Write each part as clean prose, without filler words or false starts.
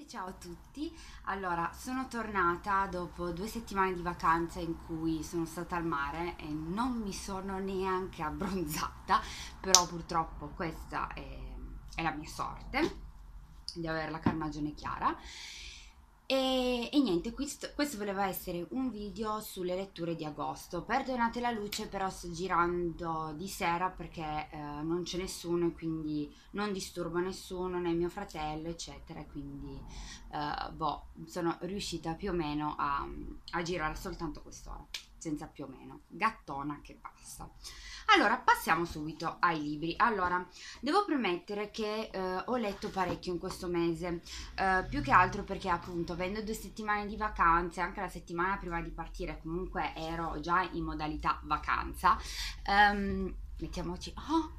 Ciao a tutti, allora sono tornata dopo 2 settimane di vacanza in cui sono stata al mare e non mi sono neanche abbronzata, però purtroppo questa è la mia sorte di avere la carnagione chiara. E niente, questo voleva essere un video sulle letture di agosto. Perdonate la luce, però sto girando di sera perché non c'è nessuno e quindi non disturbo nessuno, né mio fratello, eccetera. Quindi sono riuscita più o meno a girare soltanto quest'ora, senza più o meno. Gattona che basta. Allora, passiamo subito ai libri. Allora, devo premettere che ho letto parecchio in questo mese, più che altro perché appunto avendo 2 settimane di vacanze, anche la settimana prima di partire comunque ero già in modalità vacanza. Mettiamoci...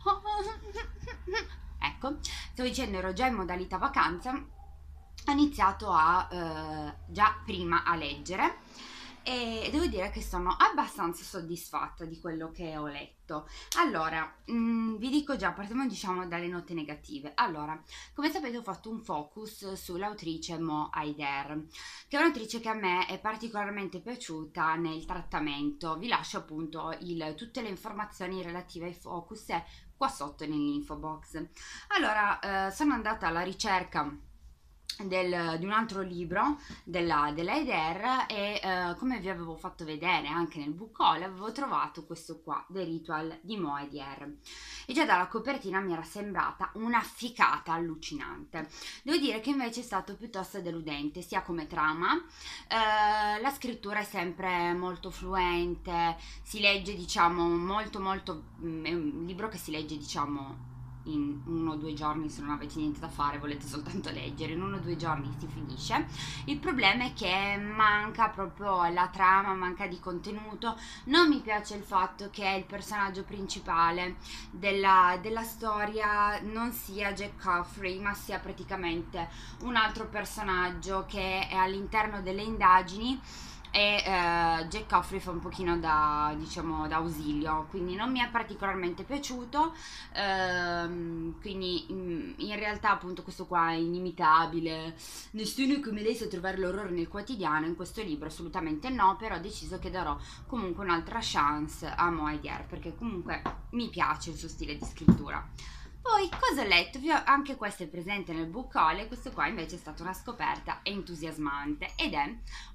Ecco, stavo dicendo ero già in modalità vacanza, ho iniziato già prima a leggere e devo dire che sono abbastanza soddisfatta di quello che ho letto. Allora, vi dico già, partiamo diciamo dalle note negative. Allora, come sapete ho fatto un focus sull'autrice Mo Haider, che è un'autrice che a me è particolarmente piaciuta nel trattamento. Vi lascio appunto tutte le informazioni relative ai focus qua sotto nell'info box. Allora, sono andata alla ricerca di un altro libro della Eder e come vi avevo fatto vedere anche nel book haul avevo trovato questo qua, The Ritual di Moedier, e già dalla copertina mi era sembrata una ficata allucinante. Devo dire che invece è stato piuttosto deludente sia come trama, la scrittura è sempre molto fluente, si legge diciamo molto è un libro che si legge diciamo in 1 o 2 giorni. Se non avete niente da fare, volete soltanto leggere, in 1 o 2 giorni si finisce. Il problema è che manca proprio la trama, manca di contenuto. Non mi piace il fatto che il personaggio principale della storia non sia Jack Caffrey, ma sia praticamente un altro personaggio che è all'interno delle indagini e Jack Caffrey fa un pochino da diciamo da ausilio, quindi non mi è particolarmente piaciuto. Quindi in realtà appunto questo qua è inimitabile, nessuno è come lei sa trovare l'orrore nel quotidiano. In questo libro assolutamente no, però ho deciso che darò comunque un'altra chance a Moedier perché comunque mi piace il suo stile di scrittura. Poi cosa ho letto? Anche questo è presente nel book haul e questo qua invece è stata una scoperta entusiasmante ed è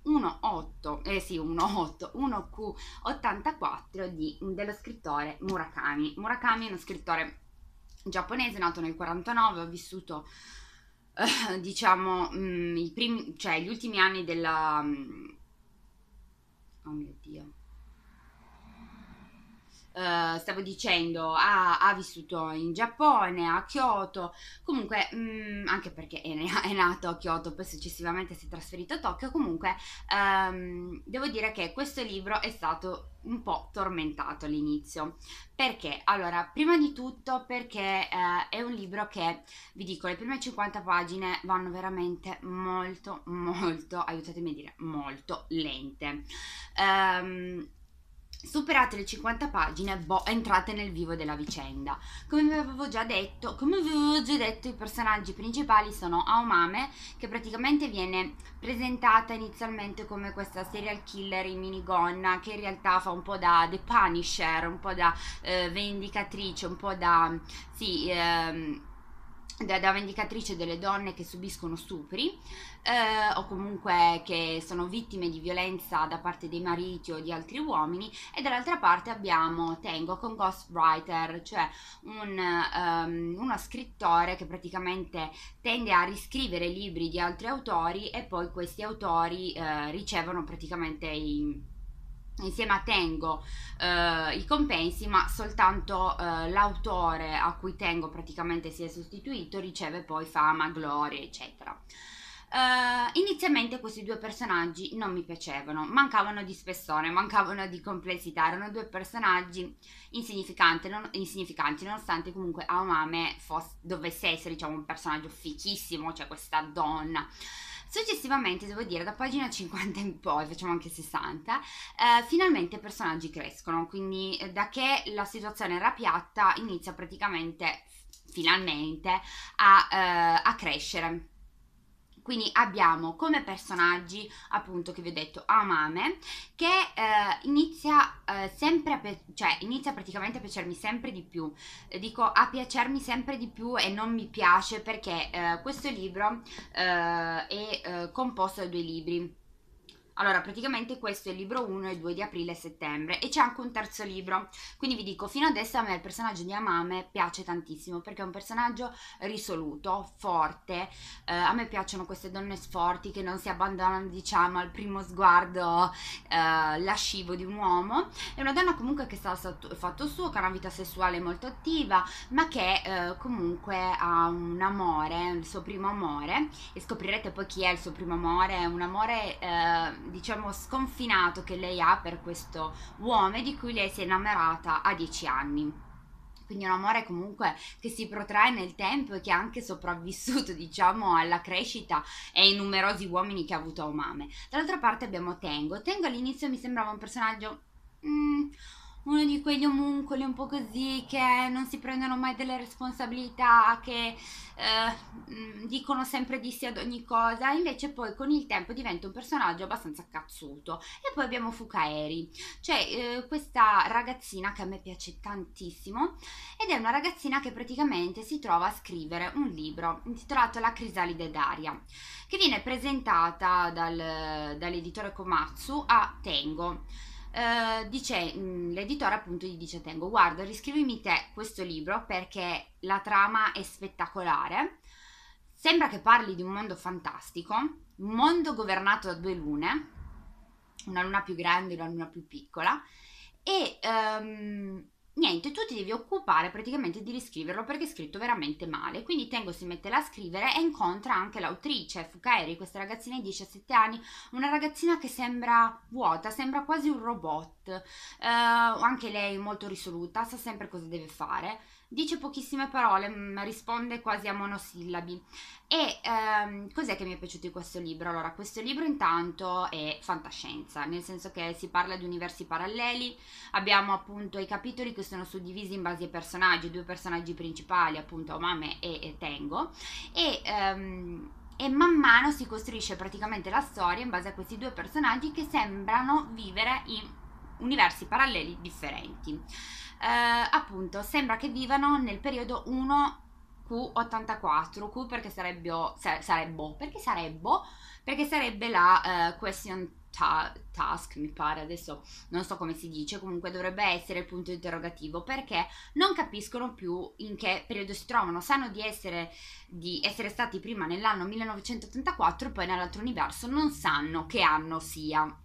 1Q84 dello scrittore Murakami. Murakami è uno scrittore giapponese nato nel 49, ha vissuto diciamo gli ultimi anni oh mio Dio, stavo dicendo, ha vissuto in Giappone, a Kyoto, comunque anche perché è nato a Kyoto, poi successivamente si è trasferito a Tokyo. Comunque devo dire che questo libro è stato un po' tormentato all'inizio. Perché? Allora, prima di tutto perché è un libro che, vi dico, le prime 50 pagine vanno veramente molto, aiutatemi a dire, molto lente. Superate le 50 pagine, entrate nel vivo della vicenda. Come vi avevo già detto, i personaggi principali sono Aomame, che praticamente viene presentata inizialmente come questa serial killer in minigonna, che in realtà fa un po' da The Punisher, un po' da vendicatrice, un po' da... sì, da vendicatrice delle donne che subiscono stupri, o comunque che sono vittime di violenza da parte dei mariti o di altri uomini. E dall'altra parte abbiamo Tengo con ghostwriter, cioè uno scrittore che praticamente tende a riscrivere libri di altri autori e poi questi autori ricevono praticamente insieme a Tengo i compensi, ma soltanto l'autore a cui Tengo praticamente si è sostituito riceve poi fama, gloria, eccetera. Inizialmente questi due personaggi non mi piacevano, mancavano di spessore, mancavano di complessità, erano due personaggi insignificanti, nonostante comunque Aomame dovesse essere diciamo un personaggio fichissimo, cioè questa donna. Successivamente, devo dire, da pagina 50 in poi, facciamo anche 60, finalmente i personaggi crescono, quindi da che la situazione era piatta inizia praticamente, finalmente, a crescere. Quindi abbiamo come personaggi, appunto, che vi ho detto, Amame, che inizia sempre cioè inizia praticamente a piacermi sempre di più. Dico a piacermi sempre di più e non mi piace perché questo libro è composto da due libri. Allora, praticamente questo è il libro 1 e 2 di aprile e settembre e c'è anche un terzo libro. Quindi vi dico, fino adesso a me il personaggio di Amame piace tantissimo perché è un personaggio risoluto, forte. A me piacciono queste donne forti che non si abbandonano, diciamo, al primo sguardo lascivo di un uomo. È una donna comunque che sta al fatto suo, che ha una vita sessuale molto attiva, ma che comunque ha un amore, il suo primo amore, e scoprirete poi chi è il suo primo amore. È un amore diciamo sconfinato che lei ha per questo uomo di cui lei si è innamorata a 10 anni. Quindi un amore comunque che si protrae nel tempo e che ha anche sopravvissuto, diciamo, alla crescita e ai numerosi uomini che ha avuto Omame. Dall'altra parte abbiamo Tengo. Tengo all'inizio mi sembrava un personaggio uno di quegli omuncoli un po' così che non si prendono mai delle responsabilità, che dicono sempre di sì ad ogni cosa. Invece poi con il tempo diventa un personaggio abbastanza cazzuto. E poi abbiamo Fukaeri, cioè questa ragazzina che a me piace tantissimo, ed è una ragazzina che praticamente si trova a scrivere un libro intitolato La crisalide d'aria, che viene presentata dall'editore Komatsu a Tengo. L'editore appunto gli dice a Tengo: guarda, riscrivimi te questo libro perché la trama è spettacolare, sembra che parli di un mondo fantastico, un mondo governato da due lune, una luna più grande e una luna più piccola, e niente, tu ti devi occupare praticamente di riscriverlo perché è scritto veramente male. Quindi Tengo si mette là a scrivere e incontra anche l'autrice Fukaeri, questa ragazzina di 17 anni, una ragazzina che sembra vuota, sembra quasi un robot, anche lei molto risoluta, sa sempre cosa deve fare, dice pochissime parole, risponde quasi a monosillabi. E cos'è che mi è piaciuto di questo libro? Allora, questo libro intanto è fantascienza, nel senso che si parla di universi paralleli. Abbiamo appunto i capitoli che sono suddivisi in base ai personaggi, due personaggi principali, appunto Omame e Tengo, e man mano si costruisce praticamente la storia in base a questi due personaggi che sembrano vivere in universi paralleli differenti. Appunto, sembra che vivano nel periodo 1Q84, Q perché perché sarebbe la question task, mi pare, adesso non so come si dice, comunque dovrebbe essere il punto interrogativo, perché non capiscono più in che periodo si trovano. Sanno di essere stati prima nell'anno 1984 e poi nell'altro universo non sanno che anno sia.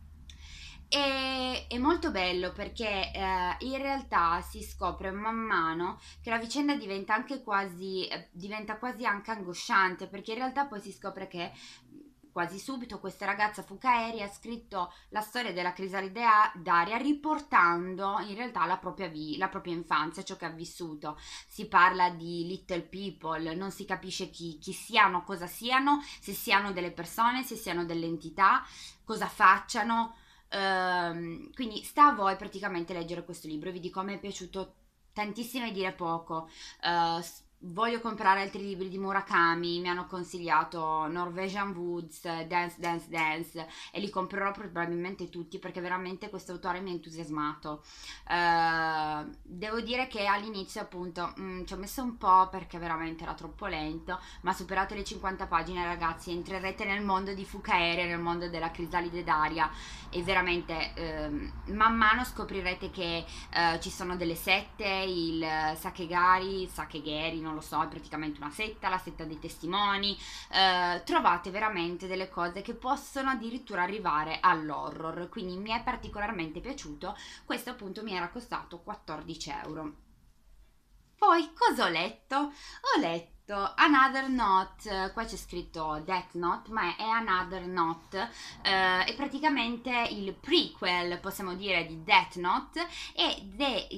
E è molto bello perché in realtà si scopre man mano che la vicenda diventa quasi anche angosciante, perché in realtà poi si scopre che quasi subito questa ragazza Fukaeri ha scritto la storia della crisalide d'aria riportando in realtà la propria infanzia, ciò che ha vissuto. Si parla di little people, non si capisce chi siano, cosa siano, se siano delle persone, se siano delle entità, cosa facciano. Quindi sta a voi praticamente leggere questo libro. Vi dico, a me è piaciuto tantissimo e dire poco. Voglio comprare altri libri di Murakami, mi hanno consigliato Norwegian Woods, Dance Dance Dance, e li comprerò probabilmente tutti perché veramente questo autore mi ha entusiasmato. Devo dire che all'inizio appunto ci ho messo un po' perché veramente era troppo lento, ma superate le 50 pagine ragazzi entrerete nel mondo di Fukaeri, nel mondo della crisalide d'aria, e veramente man mano scoprirete che ci sono delle sette, il Sakegari, non lo so, è praticamente una setta, la setta dei testimoni. Trovate veramente delle cose che possono addirittura arrivare all'horror, quindi mi è particolarmente piaciuto. Questo appunto mi era costato 14 euro. Poi cosa ho letto? Ho letto Another Note, qua c'è scritto Death Note, ma è Another Note, è praticamente il prequel, possiamo dire, di Death Note, ed è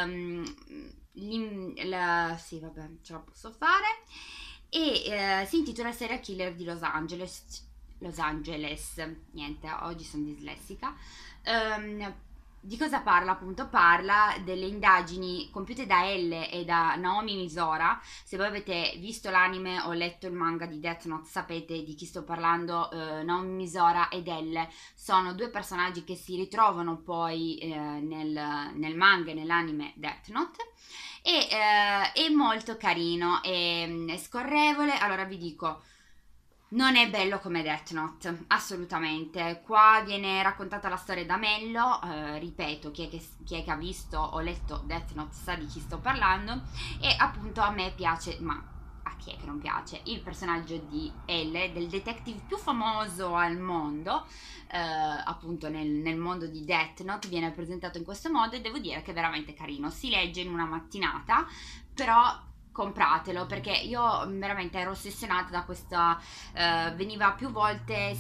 sì, vabbè, ce la posso fare, e si intitola Serial Killer di Los Angeles. Niente, oggi sono dislessica. di cosa parla? Appunto, parla delle indagini compiute da Elle e da Naomi Misora. Se voi avete visto l'anime o letto il manga di Death Note sapete di chi sto parlando. Naomi Misora ed Elle sono due personaggi che si ritrovano poi nel manga e nell'anime Death Note, e è molto carino, è scorrevole. Allora vi dico, non è bello come Death Note, assolutamente. Qua viene raccontata la storia da Mello, ripeto, chi è che ha visto o letto Death Note sa di chi sto parlando, e appunto a me piace, ma a chi è che non piace? Il personaggio di L, del detective più famoso al mondo, appunto nel mondo di Death Note, viene presentato in questo modo e devo dire che è veramente carino. Si legge in una mattinata, però compratelo perché io veramente ero ossessionata da questa, veniva più volte,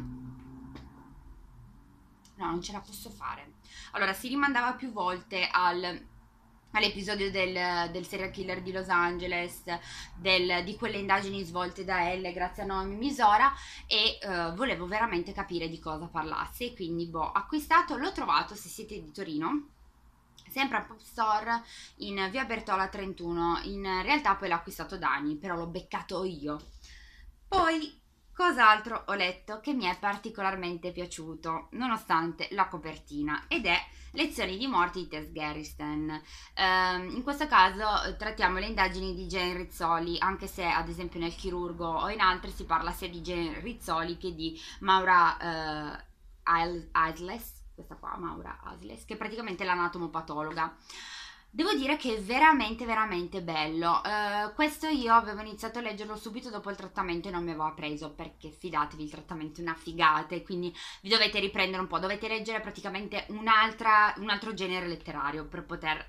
no, non ce la posso fare. Allora, si rimandava più volte all'episodio del serial killer di Los Angeles, di quelle indagini svolte da Elle grazie a Naomi Misora, e volevo veramente capire di cosa parlasse, quindi boh, acquistato, l'ho trovato se siete di Torino, sempre a Pop Store in via Bertola 31. In realtà poi l'ho acquistato da anni, però l'ho beccato io. Poi, cos'altro ho letto che mi è particolarmente piaciuto, nonostante la copertina, ed è Lezioni di morte di Tess Gerristen. In questo caso trattiamo le indagini di Jane Rizzoli, anche se ad esempio nel Chirurgo o in altri si parla sia di Jane Rizzoli che di Maura Isles, questa qua, Maura Isles, che è praticamente l'anatomopatologa. Devo dire che è veramente veramente bello. Questo io avevo iniziato a leggerlo subito dopo il trattamento e non mi aveva preso, perché fidatevi, il trattamento è una figata e quindi vi dovete riprendere un po', dovete leggere praticamente un altro genere letterario per poter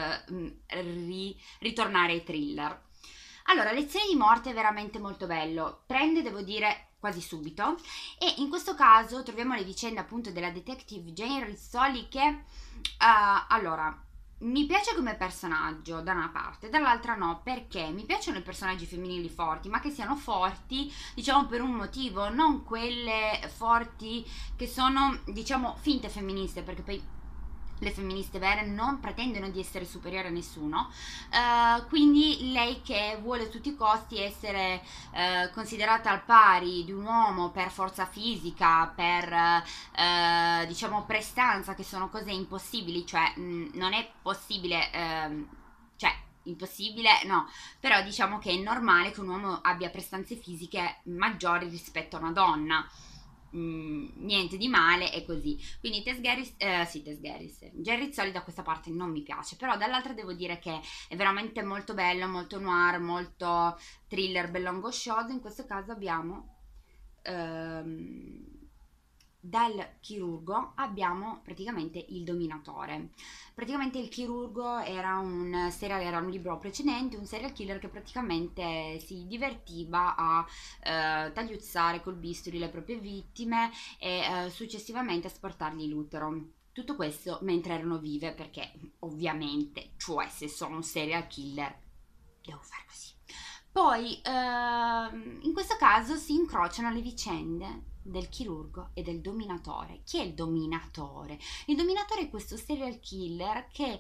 ritornare ai thriller. Allora, Lezioni di morte è veramente molto bello, prende, devo dire, quasi subito, e in questo caso troviamo le vicende appunto della detective Jane Rizzoli che, allora, mi piace come personaggio da una parte, dall'altra no, perché mi piacciono i personaggi femminili forti, ma che siano forti, diciamo, per un motivo, non quelle forti che sono, diciamo, finte femministe, perché poi le femministe vere non pretendono di essere superiori a nessuno, quindi lei che vuole a tutti i costi essere considerata al pari di un uomo per forza fisica, per diciamo prestanza, che sono cose impossibili, cioè non è possibile, cioè impossibile no, però diciamo che è normale che un uomo abbia prestanze fisiche maggiori rispetto a una donna. Niente di male, è così. Quindi Tess Gerris, Jerry Rizzoli da questa parte non mi piace, però dall'altra devo dire che è veramente molto bello, molto noir, molto thriller, bello angoscioso. In questo caso abbiamo ehm, dal chirurgo abbiamo praticamente il dominatore. Praticamente il chirurgo era un libro precedente, un serial killer che praticamente si divertiva a tagliuzzare col bisturi le proprie vittime e successivamente asportargli l'utero. Tutto questo mentre erano vive, perché ovviamente, cioè se sono un serial killer, devo fare così. Poi, in questo caso si incrociano le vicende del chirurgo e del dominatore. Chi è il dominatore? Il dominatore è questo serial killer che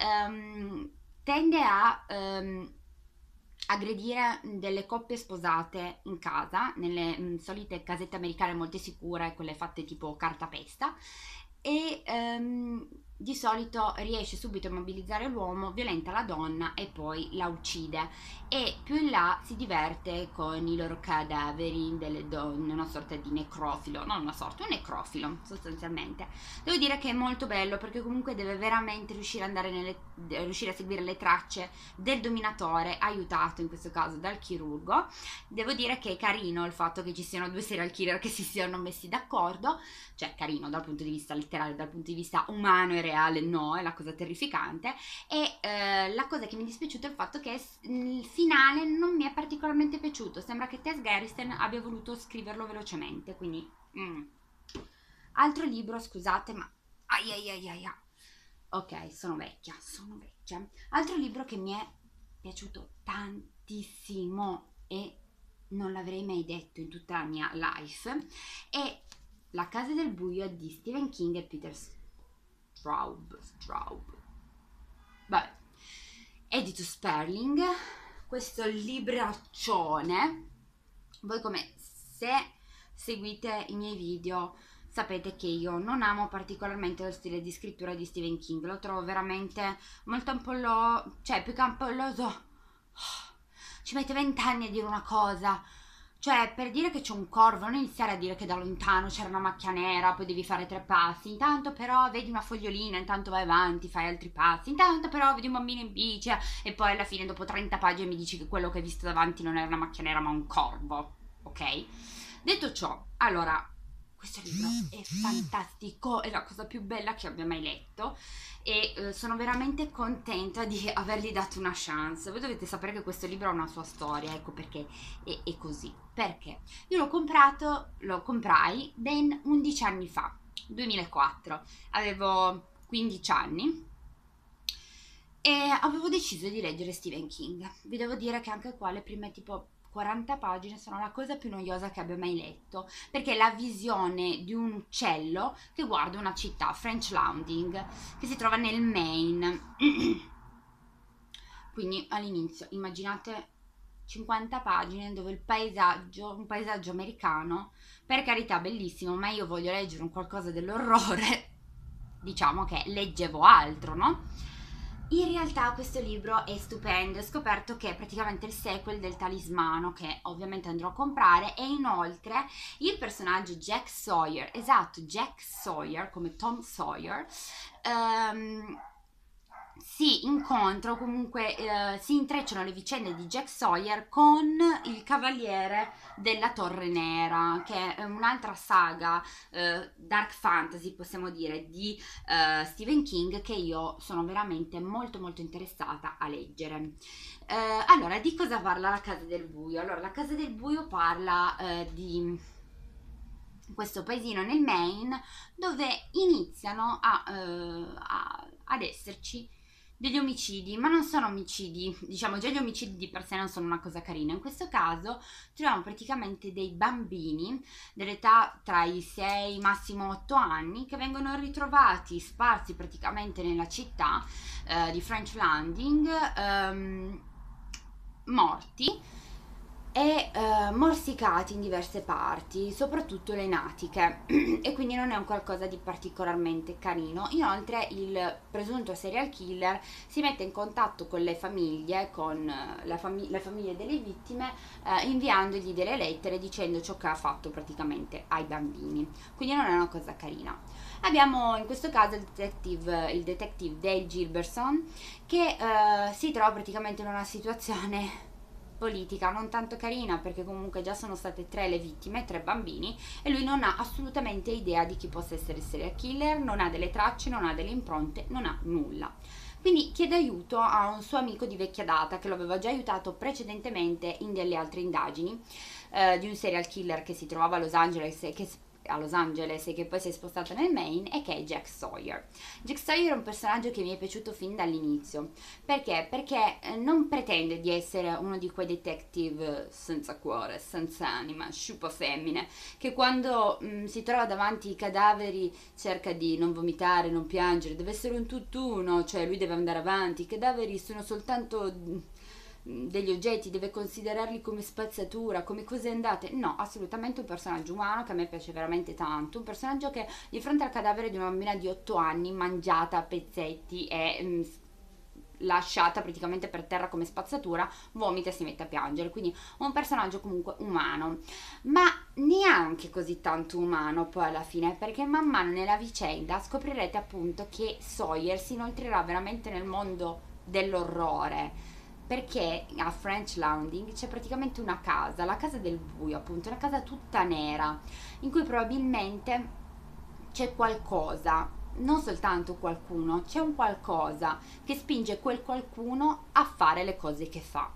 tende a aggredire delle coppie sposate in casa, nelle solite casette americane molto sicure, quelle fatte tipo cartapesta, e di solito riesce subito a immobilizzare l'uomo, violenta la donna e poi la uccide, e più in là si diverte con i loro cadaveri delle donne, una sorta di necrofilo, non una sorta, un necrofilo sostanzialmente. Devo dire che è molto bello perché comunque deve veramente riuscire riuscire a seguire le tracce del dominatore, aiutato in questo caso dal chirurgo. Devo dire che è carino il fatto che ci siano due serial killer che si siano messi d'accordo, cioè carino dal punto di vista letterario, dal punto di vista umano e reale no, è la cosa terrificante. E la cosa che mi è dispiaciuta è il fatto che il finale non mi è particolarmente piaciuto, sembra che Tess Gerristen abbia voluto scriverlo velocemente, quindi altro libro, scusate, ma ai ai ai ai ai. Ok, sono vecchia, altro libro che mi è piaciuto tantissimo e non l'avrei mai detto in tutta la mia life è La casa del buio di Stephen King e Peter Straub. Vabbè, edito Sperling, questo libraccione. Voi, come se seguite i miei video, sapete che io non amo particolarmente lo stile di scrittura di Stephen King, lo trovo veramente molto ampolloso, cioè più che ampolloso, ci mette 20 anni a dire una cosa. Cioè, per dire che c'è un corvo, non iniziare a dire che da lontano c'era una macchia nera, poi devi fare 3 passi, intanto però vedi una fogliolina, intanto vai avanti, fai altri passi, intanto però vedi un bambino in bici, e poi alla fine dopo 30 pagine mi dici che quello che hai visto davanti non era una macchia nera ma un corvo, ok? Detto ciò, allora, questo libro è fantastico, è la cosa più bella che abbia mai letto, e sono veramente contenta di avergli dato una chance. Voi dovete sapere che questo libro ha una sua storia, ecco perché è così. Perché io lo comprai ben 11 anni fa, 2004, avevo 15 anni e avevo deciso di leggere Stephen King. Vi devo dire che anche qua le prime tipo 40 pagine sono la cosa più noiosa che abbia mai letto, perché è la visione di un uccello che guarda una città, French Landing, che si trova nel Maine. Quindi all'inizio immaginate 50 pagine dove il paesaggio, un paesaggio americano, per carità bellissimo, ma io voglio leggere un qualcosa dell'orrore, diciamo che leggevo altro, no? In realtà questo libro è stupendo, ho scoperto che è praticamente il sequel del Talismano, che ovviamente andrò a comprare, e inoltre il personaggio Jack Sawyer, esatto, Jack Sawyer, come Tom Sawyer, si incontra, o comunque si intrecciano le vicende di Jack Sawyer con il Cavaliere della Torre Nera, che è un'altra saga dark fantasy, possiamo dire, di Stephen King, che io sono veramente molto molto interessata a leggere. Allora, di cosa parla La Casa del Buio? Allora, La Casa del Buio parla di questo paesino nel Maine dove iniziano ad esserci degli omicidi, ma non sono omicidi, diciamo, già gli omicidi di per sé non sono una cosa carina. In questo caso troviamo praticamente dei bambini dell'età tra i 6 massimo 8 anni che vengono ritrovati sparsi praticamente nella città di French Landing, morti e morsicati in diverse parti, soprattutto le natiche, e quindi non è un qualcosa di particolarmente carino. Inoltre il presunto serial killer si mette in contatto con le famiglie, con le famiglie delle vittime, inviandogli delle lettere dicendo ciò che ha fatto praticamente ai bambini, quindi non è una cosa carina. Abbiamo in questo caso il detective Dale Gilbertson, che si trova praticamente in una situazione politica non tanto carina, perché comunque già sono state 3 le vittime, 3 bambini, e lui non ha assolutamente idea di chi possa essere il serial killer, non ha delle tracce, non ha delle impronte, non ha nulla. Quindi chiede aiuto a un suo amico di vecchia data che lo aveva già aiutato precedentemente in delle altre indagini di un serial killer che si trovava a Los Angeles e che poi si è spostato nel Maine, e che è Jack Sawyer. Jack Sawyer è un personaggio che mi è piaciuto fin dall'inizio. Perché? Perché non pretende di essere uno di quei detective senza cuore, senza anima, sciupa femmine, che quando si trova davanti ai cadaveri cerca di non vomitare, non piangere, deve essere un tutt'uno, cioè lui deve andare avanti, i cadaveri sono soltanto degli oggetti, deve considerarli come spazzatura, come cose andate. No, assolutamente un personaggio umano che a me piace veramente tanto, un personaggio che di fronte al cadavere di una bambina di 8 anni mangiata a pezzetti e lasciata praticamente per terra come spazzatura, vomita e si mette a piangere. Quindi un personaggio comunque umano, ma neanche così tanto umano poi alla fine, perché man mano nella vicenda scoprirete appunto che Sawyer si inoltrerà veramente nel mondo dell'orrore, perché a French Landing c'è praticamente una casa, la casa del buio, appunto, una casa tutta nera, in cui probabilmente c'è qualcosa, non soltanto qualcuno, c'è un qualcosa che spinge quel qualcuno a fare le cose che fa.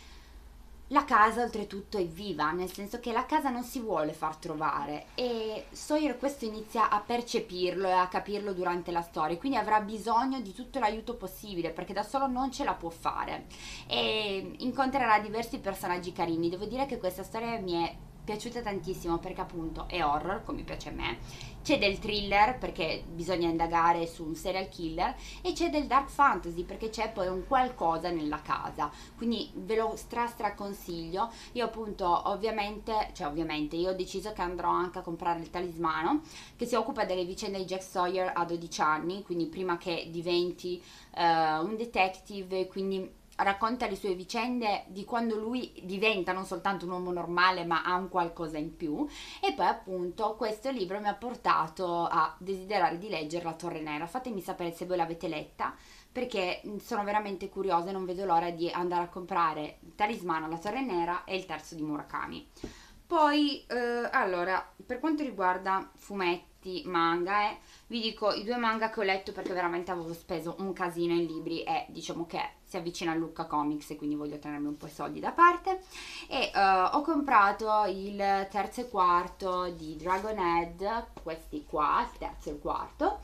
La casa oltretutto è viva, nel senso che la casa non si vuole far trovare, e Sawyer questo inizia a percepirlo e a capirlo durante la storia, quindi avrà bisogno di tutto l'aiuto possibile perché da solo non ce la può fare, e incontrerà diversi personaggi carini. Devo dire che questa storia mi è piaciuta tantissimo perché appunto è horror, come piace a me, c'è del thriller perché bisogna indagare su un serial killer e c'è del dark fantasy perché c'è poi un qualcosa nella casa, quindi ve lo stra consiglio. Io appunto ovviamente io ho deciso che andrò anche a comprare il Talismano, che si occupa delle vicende di Jack Sawyer a 12 anni, quindi prima che diventi un detective, quindi racconta le sue vicende di quando lui diventa non soltanto un uomo normale ma ha un qualcosa in più. E poi appunto questo libro mi ha portato a desiderare di leggere La Torre Nera. Fatemi sapere se voi l'avete letta, perché sono veramente curiosa e non vedo l'ora di andare a comprare il Talismano, La Torre Nera e il terzo di Murakami. Poi, allora, per quanto riguarda fumetti, manga, vi dico i due manga che ho letto perché veramente avevo speso un casino in libri e diciamo che si avvicina a Lucca Comics e quindi voglio tenermi un po' i soldi da parte. E ho comprato il terzo e quarto di Dragonhead, questi qua, il terzo e il quarto.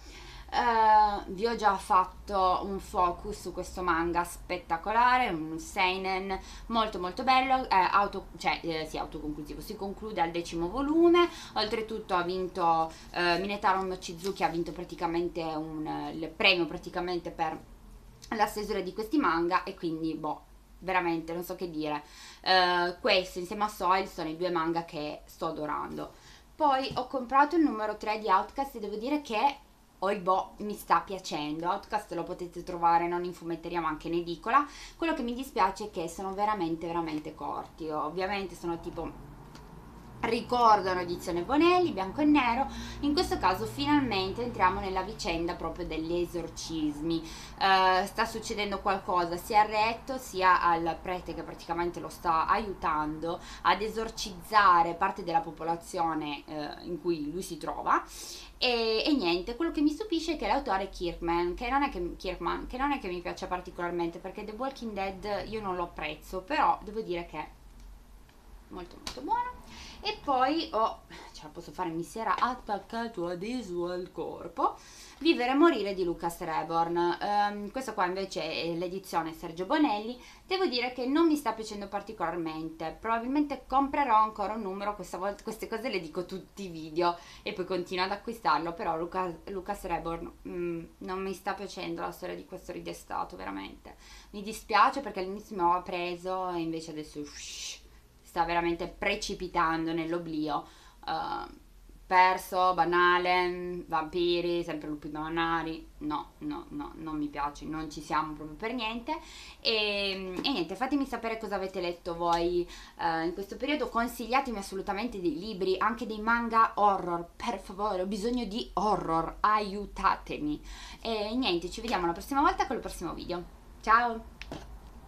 Vi ho già fatto un focus su questo manga spettacolare, un seinen molto molto bello, sì, autoconclusivo, si conclude al 10° volume. Oltretutto ha vinto Minetaro Mochizuki ha vinto praticamente il premio praticamente per la stesura di questi manga e quindi boh, veramente non so che dire. Questo insieme a Soil sono i due manga che sto adorando. Poi ho comprato il numero 3 di Outcast e devo dire che mi sta piacendo. Outcast lo potete trovare non in fumetteria ma anche in edicola. Quello che mi dispiace è che sono veramente veramente corti. Ovviamente sono tipo, ricordano edizione Bonelli, bianco e nero. In questo caso finalmente entriamo nella vicenda proprio degli esorcismi. Sta succedendo qualcosa sia al retto sia al prete che praticamente lo sta aiutando ad esorcizzare parte della popolazione in cui lui si trova. E niente, quello che mi stupisce è che l'autore è Kirkman, che non è che mi piace particolarmente perché The Walking Dead io non lo apprezzo, però devo dire che è molto molto buono. E poi ce la posso fare, mi si era attaccato adesso al corpo, Vivere e morire di Lucas Reborn. Questo qua invece è l'edizione Sergio Bonelli. Devo dire che non mi sta piacendo particolarmente, probabilmente comprerò ancora un numero, questa volta queste cose le dico tutti i video e poi continuo ad acquistarlo, però Lucas Reborn non mi sta piacendo la storia di questo ridestato, veramente mi dispiace perché all'inizio mi aveva preso e invece adesso sta veramente precipitando nell'oblio. Perso, banale, vampiri, sempre lupi mannari, no, non mi piace, non ci siamo proprio per niente. E niente, fatemi sapere cosa avete letto voi in questo periodo, consigliatemi assolutamente dei libri, anche dei manga horror, per favore, ho bisogno di horror, aiutatemi. E niente, ci vediamo la prossima volta con il prossimo video, ciao!